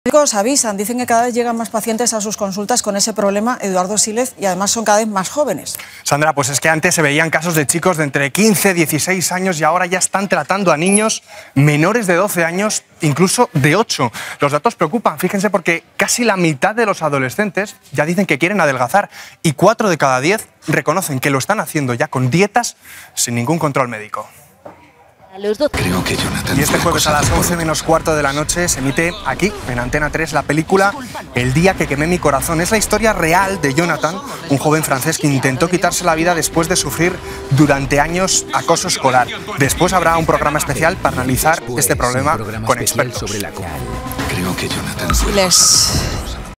Los médicos avisan, dicen que cada vez llegan más pacientes a sus consultas con ese problema, Eduardo Sílez, y además son cada vez más jóvenes. Sandra, pues es que antes se veían casos de chicos de entre 15 y 16 años y ahora ya están tratando a niños menores de 12 años, incluso de 8. Los datos preocupan, fíjense, porque casi la mitad de los adolescentes ya dicen que quieren adelgazar y 4 de cada 10 reconocen que lo están haciendo ya con dietas sin ningún control médico. Creo que Jonathan Y este jueves a las 11 menos cuarto de la noche se emite aquí, en Antena 3, la película El día que quemé mi corazón. Es la historia real de Jonathan, un joven francés que intentó quitarse la vida después de sufrir durante años acoso escolar. Después habrá un programa especial para analizar este problema con expertos. Creo que Jonathan Sílez.